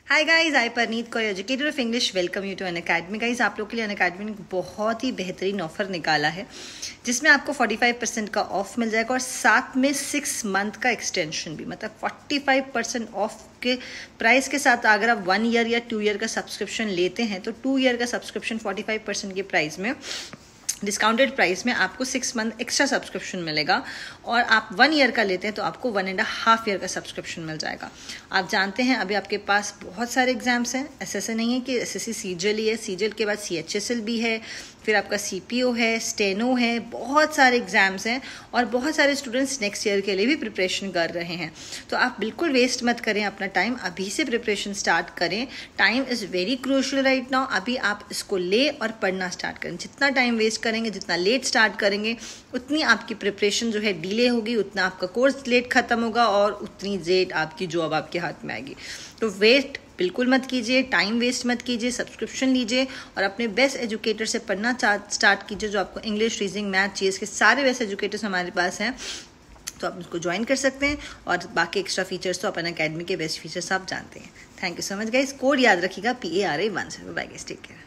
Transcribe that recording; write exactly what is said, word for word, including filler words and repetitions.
Hi guys, I Parneet Kaur, educator of English, welcome you to Unacademy. Guys, आप लोग के लिए अन अकेडमी ने बहुत ही बेहतरीन ऑफर निकाला है जिसमें आपको पैंतालीस परसेंट का ऑफ मिल जाएगा और साथ में सिक्स मंथ का एक्सटेंशन भी, मतलब पैंतालीस परसेंट ऑफ के प्राइस के साथ अगर आप वन ईयर या टू ईयर का सब्सक्रिप्शन लेते हैं तो टू ईयर का सब्सक्रिप्शन पैंतालीस परसेंट के प्राइस में, डिस्काउंटेड प्राइस में आपको सिक्स मंथ एक्स्ट्रा सब्सक्रिप्शन मिलेगा और आप वन ईयर का लेते हैं तो आपको वन एंड हाफ ईयर का सब्सक्रिप्शन मिल जाएगा। आप जानते हैं अभी आपके पास बहुत सारे एग्जाम्स हैं, ऐसे ऐसे नहीं है कि एसएससी सीजीएल ही है, सीजीएल के बाद सीएचएसएल भी है, फिर आपका सीपीओ है, स्टेनो है, बहुत सारे एग्जाम्स हैं और बहुत सारे स्टूडेंट्स नेक्स्ट ईयर के लिए भी प्रिपरेशन कर रहे हैं। तो आप बिल्कुल वेस्ट मत करें अपना टाइम, अभी से प्रिपरेशन स्टार्ट करें। Time is very crucial right now. अभी आप इसको ले और पढ़ना स्टार्ट करें। जितना टाइम वेस्ट करेंगे, जितना लेट स्टार्ट करेंगे, उतनी आपकी प्रिपरेशन जो है डिले होगी, उतना आपका कोर्स लेट खत्म होगा और उतनी लेट आपकी जॉब आपके हाथ में आएगी। तो वेट बिल्कुल मत कीजिए, टाइम वेस्ट मत कीजिए, सब्सक्रिप्शन लीजिए और अपने बेस्ट एजुकेटर से पढ़ना स्टार्ट कीजिए, जो आपको इंग्लिश, रीजनिंग, मैथ, चीज़ के सारे बेस्ट एजुकेटर्स हमारे पास हैं। तो आप उसको ज्वाइन कर सकते हैं और बाकी एक्स्ट्रा फीचर्स तो अपन अकेडमी के बेस्ट फीचर्स आप जानते हैं। Thank you so much guys. Code याद रखिएगा, P A R A one से। Bye guys, take care.